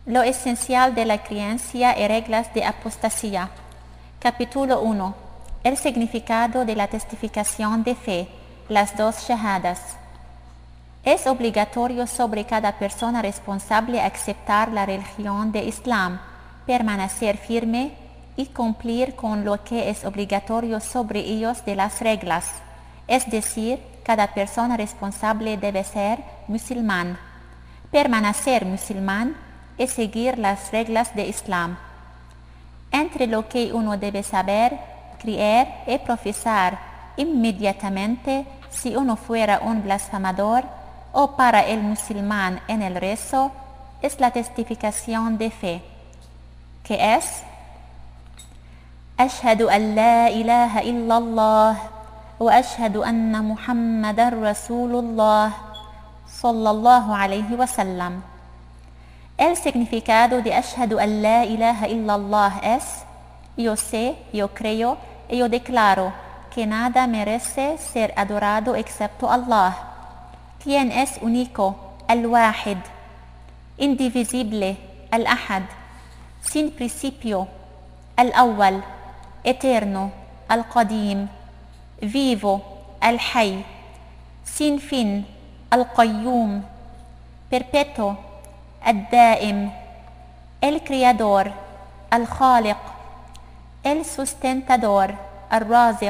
Lo esencial de la creencia y reglas de apostasía. Capítulo 1. El significado de la testificación de fe, las dos shahadas. Es obligatorio sobre cada persona responsable aceptar la religión de Islam, permanecer firme y cumplir con lo que es obligatorio sobre ellos de las reglas. Es decir, cada persona responsable debe ser musulmán. Permanecer musulmán es seguir las reglas de Islam. Entre lo que uno debe saber, creer y profesar inmediatamente si uno fuera un blasfemador o para el musulmán en el rezo, es la testificación de fe, que es Ashhadu an la ilaha illallah wa ashhadu anna Muhammadan Rasulullah sallallahu alayhi wa sallam. El significado de Ashhadu an la ilaha illallah es: yo sé, yo creo y yo declaro que nada merece ser adorado excepto Allah, quien es único, al-Wahid, indivisible, al-Ahad, sin principio, al-Awwal, eterno, al-Qadim, vivo, al-Hayy, sin fin, al-Qayyum, perpetuo, al-Daim, el creador, al-Khaliq, el sustentador, al-Raziq,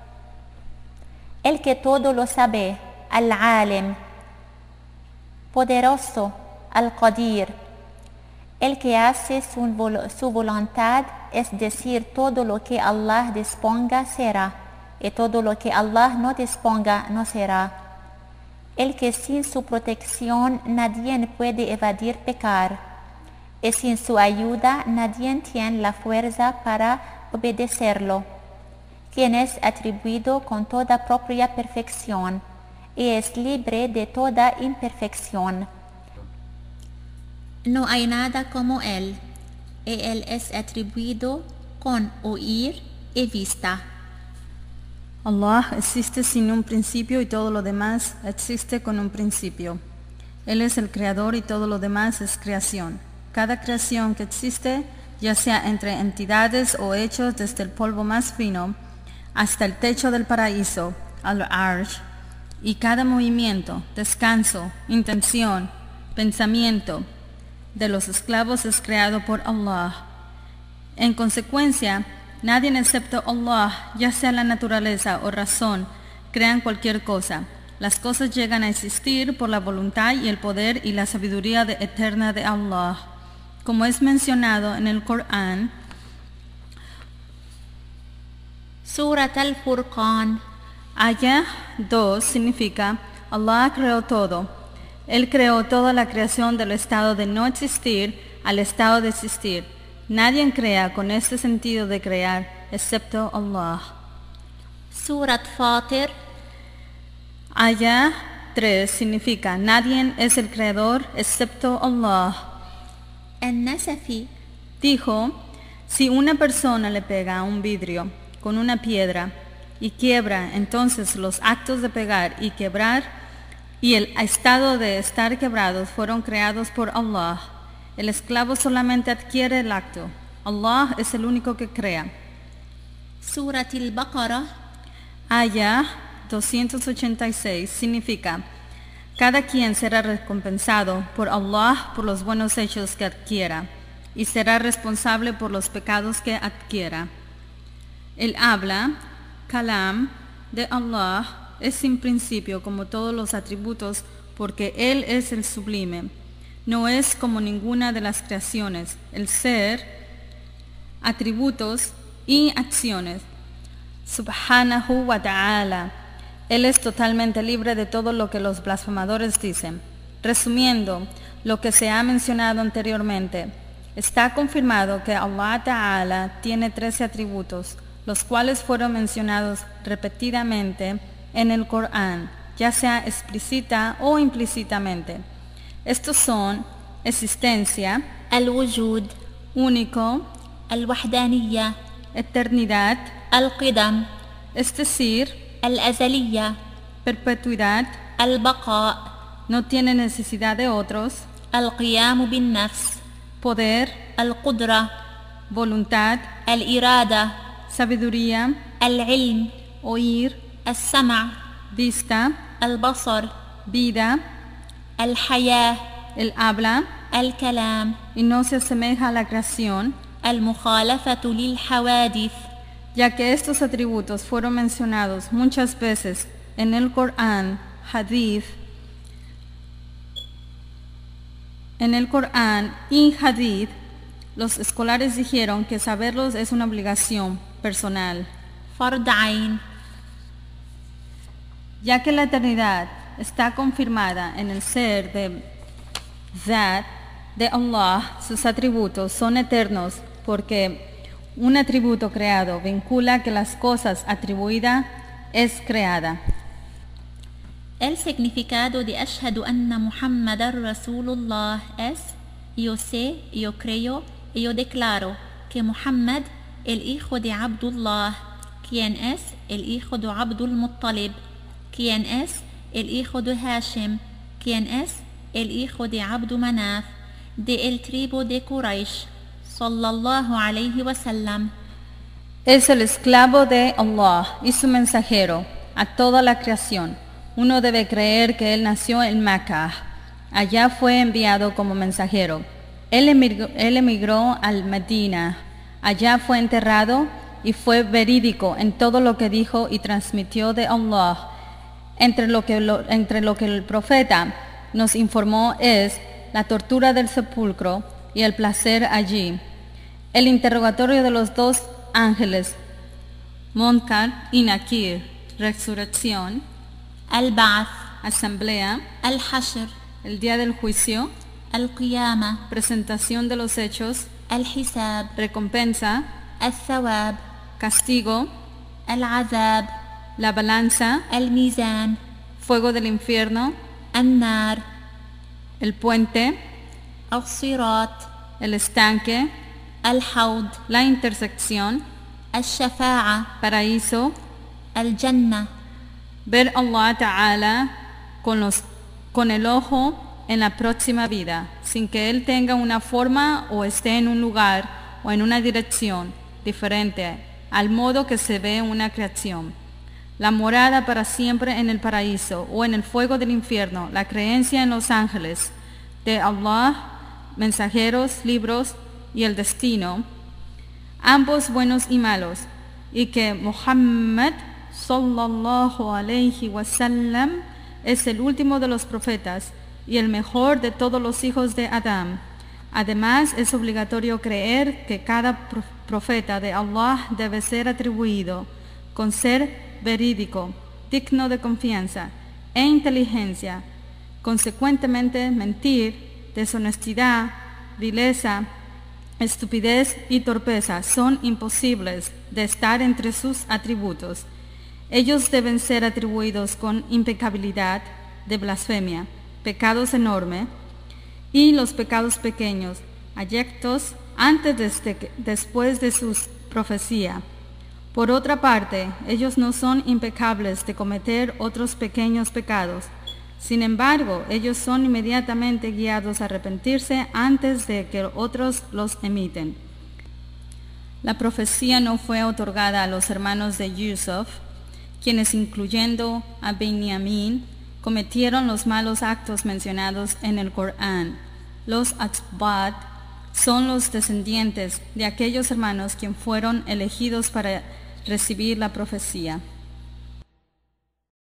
el que todo lo sabe, al-Alim, poderoso, al-Qadir, el que hace su voluntad, es decir, todo lo que Allah disponga será, y todo lo que Allah no disponga no será. El que sin su protección nadie puede evadir pecar, y sin su ayuda nadie tiene la fuerza para obedecerlo, quien es atribuido con toda propia perfección, y es libre de toda imperfección. No hay nada como Él, y Él es atribuido con oír y vista. Allah existe sin un principio y todo lo demás existe con un principio. Él es el creador y todo lo demás es creación. Cada creación que existe, ya sea entre entidades o hechos desde el polvo más fino hasta el techo del paraíso, al-Arsh, y cada movimiento, descanso, intención, pensamiento de los esclavos es creado por Allah. En consecuencia, nadie excepto Allah, ya sea la naturaleza o razón, crean cualquier cosa. Las cosas llegan a existir por la voluntad y el poder y la sabiduría eterna de Allah. Como es mencionado en el Corán, Surat al-Furqan. Ayah 2 significa Allah creó todo. Él creó toda la creación del estado de no existir al estado de existir. Nadie crea con este sentido de crear, excepto Allah. Surat Fatir. Ayah 3 significa, nadie es el creador excepto Allah. An-Nasafi dijo, si una persona le pega a un vidrio con una piedra y quiebra, entonces los actos de pegar y quebrar y el estado de estar quebrados fueron creados por Allah. El esclavo solamente adquiere el acto. Allah es el único que crea. Surat al-Baqarah. Ayah 286 significa, cada quien será recompensado por Allah por los buenos hechos que adquiera y será responsable por los pecados que adquiera. El habla, kalam, de Allah es sin principio como todos los atributos porque Él es el sublime. No es como ninguna de las creaciones, el ser, atributos y acciones. Subhanahu wa ta'ala. Él es totalmente libre de todo lo que los blasfemadores dicen. Resumiendo lo que se ha mencionado anteriormente, está confirmado que Allah Ta'ala tiene 13 atributos, los cuales fueron mencionados repetidamente en el Corán, ya sea explícita o implícitamente. Estos son existencia, al-Wujud, único, al-Wahdaniyya, eternidad, al-Qidam, es decir, al-Azaliyya, perpetuidad, al-Baqa, no tiene necesidad de otros, al-Qiyamu bin-Nafs, poder, القدرة voluntad, الإرادة sabiduría, العلم oír, السمع vista, البصر vida, الحياة el habla, الكلام y no se asemeja a la creación, المخالفة للحوادث ya que estos atributos fueron mencionados muchas veces en el Corán, Hadith, en el Corán y Hadith, los escolares dijeron que saberlos es una obligación personal, فرض عين ya que la eternidad está confirmada en el ser de Zat de Allah. Sus atributos son eternos porque un atributo creado vincula que las cosas atribuidas es creada. El significado de Ashhadu anna Muhammadar Rasulullah es: yo sé, yo creo y yo declaro que Muhammad, el hijo de Abdullah, quien es el hijo de Abdul Muttalib, quien es el hijo de Hashim, quien es el hijo de Abdu Manaf, de el tribu de Quraysh, sallallahu alayhi wa sallam. Es el esclavo de Allah y su mensajero a toda la creación. Uno debe creer que él nació en Meca. Allá fue enviado como mensajero. Él emigró al Medina. Allá fue enterrado y fue verídico en todo lo que dijo y transmitió de Allah. Entre lo que el profeta nos informó es la tortura del sepulcro y el placer allí, el interrogatorio de los dos ángeles, Munkar y Nakir, resurrección, Al-Ba'ath, asamblea, Al-Hashr, el día del juicio, Al-Qiyamah, presentación de los hechos, Al-Hisab, recompensa, Al-Thawab, castigo, Al-Azab, la balanza, Al-Mizan, fuego del infierno, An-Nar, el puente, Al-Sirat, el estanque, Al-Hawd, la intersección, Al-Shafa'a, paraíso, Al-Jannah, ver Allah Ta'ala con el ojo en la próxima vida, sin que Él tenga una forma o esté en un lugar o en una dirección diferente al modo que se ve una creación. La morada para siempre en el paraíso o en el fuego del infierno, la creencia en los ángeles de Allah, mensajeros, libros y el destino, ambos buenos y malos, y que Muhammad sallallahu alayhi wa sallam es el último de los profetas y el mejor de todos los hijos de Adán. Además, es obligatorio creer que cada profeta de Allah debe ser atribuido con ser verídico, digno de confianza e inteligencia. Consecuentemente, mentir, deshonestidad, vileza, estupidez y torpeza son imposibles de estar entre sus atributos. Ellos deben ser atribuidos con impecabilidad de blasfemia, pecados enormes y los pecados pequeños, adyectos antes después de su profecía. Por otra parte, ellos no son impecables de cometer otros pequeños pecados. Sin embargo, ellos son inmediatamente guiados a arrepentirse antes de que otros los emiten. La profecía no fue otorgada a los hermanos de Yusuf, quienes, incluyendo a Benjamín, cometieron los malos actos mencionados en el Corán. Los Atbat son los descendientes de aquellos hermanos quienes fueron elegidos para recibir la profecía.